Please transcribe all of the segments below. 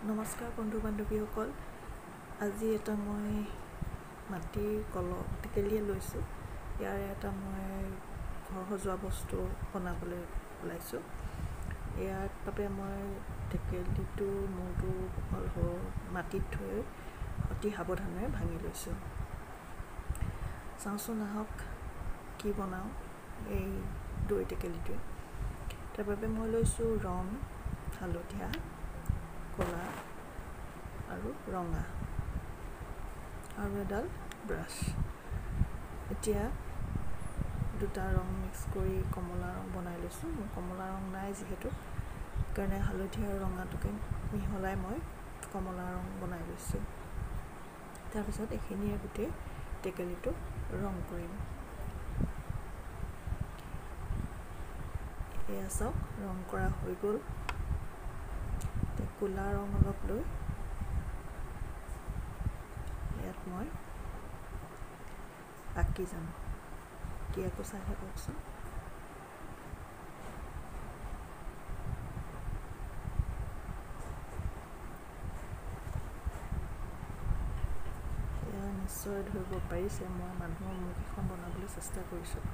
নমস্কাৰ বন্ধু বান্ধৱীসকল, আজি এটা মই মাটিৰ টেকেলিয়ে লৈছোঁ। ইয়াৰে এটা মই ঘৰ সজোৱা বস্তু বনাবলৈ ওলাইছোঁ। ইয়াৰ বাবে মই টেকেলিটো মূৰটো মাটিত থৈ অতি সাৱধানেৰে ভাঙি লৈছোঁ। চাওঁচোন আহক কি বনাওঁ এই দৈ টেকেলিটোৱে। তাৰ বাবে মই লৈছোঁ ৰং হালধীয়া, ক'লা আৰু ৰঙা আৰু এডাল ব্ৰাছ। এতিয়া দুটা ৰং মিক্স কৰি কমলা ৰং বনাই লৈছোঁ। মোৰ কমলা ৰং নাই যিহেতু, সেইকাৰণে হালধীয়া আৰু ৰঙাটোকে মিহলাই মই কমলা ৰং বনাই লৈছোঁ। তাৰপিছত এইখিনিয়ে গোটেই টেকেলিটো ৰং কৰিম। এয়া চাওক, ৰং কৰা হৈ গ'ল। ক'লা ৰং অলপ লৈ ইয়াত মই আঁকি যাম। কি আকৌ চাই থাককচোন। এয়া নিশ্চয় ধৰিব পাৰিছে, মই মানুহৰ মুখ এখন বনাবলৈ চেষ্টা কৰিছোঁ।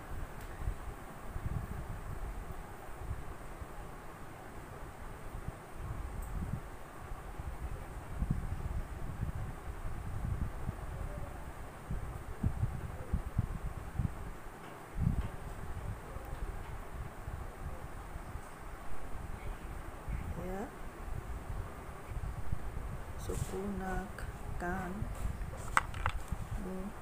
চকু, নাক, কাণ, মুখ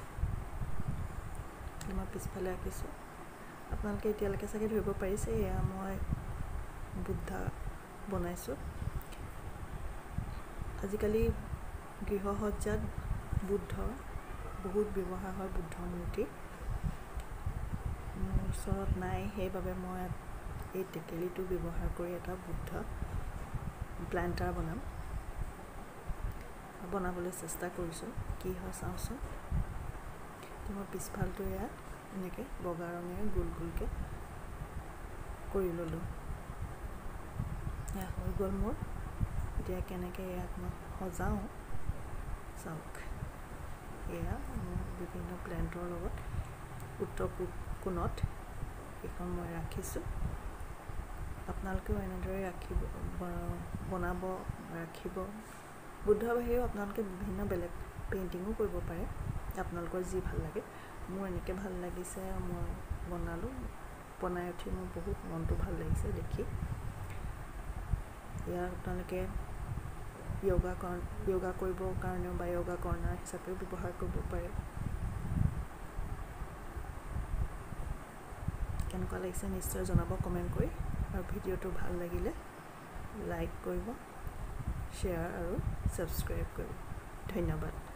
মই পিছফালে আঁকিছোঁ। আপোনালোকে এতিয়ালৈকে চাগে ধৰিব পাৰিছে, এয়া মই বুদ্ধা বনাইছোঁ। আজিকালি গৃহসজ্জাত বুদ্ধ বহুত ব্যৱহাৰ হয়। বুদ্ধ মূৰ্তি মোৰ ওচৰত নাই, সেইবাবে মই এই টেকেলিটো ব্যৱহাৰ কৰি এটা বুদ্ধ প্লেণ্টাৰ বনাবলৈ চেষ্টা কৰিছোঁ। কি হয় চাওঁচোন। মই পিছফালটো এয়া এনেকৈ বগা ৰঙেৰে গোল গোলকৈ কৰি ল'লোঁ। এয়া হৈ গ'ল মোৰ। এতিয়া কেনেকৈ ইয়াক মই সজাওঁ চাওক। এয়া মোৰ বিভিন্ন প্লেণ্টৰ লগত উত্তৰ পূব কোণত এইখন মই ৰাখিছোঁ। আপোনালোকেও এনেদৰে ৰাখিব। বুদ্ধৰ বাহিৰেও আপোনালোকে বিভিন্ন বেলেগ পেইণ্টিঙো কৰিব পাৰে, আপোনালোকৰ যি ভাল লাগে। মোৰ এনেকৈ ভাল লাগিছে, মই বনালোঁ। বনাই উঠি মোৰ বহুত মনটো ভাল লাগিছে দেখি। ইয়াক আপোনালোকে য়োগা কৰিবৰ কাৰণেও বা য়োগা কৰ্ণাৰ হিচাপেও ব্যৱহাৰ কৰিব পাৰে। কেনেকুৱা লাগিছে নিশ্চয় জনাব কমেণ্ট কৰি, আৰু ভিডিঅ'টো ভাল লাগিলে লাইক কৰিব, শ্বেয়াৰ আৰু ছাবস্ক্ৰাইব কৰিব। ধন্যবাদ।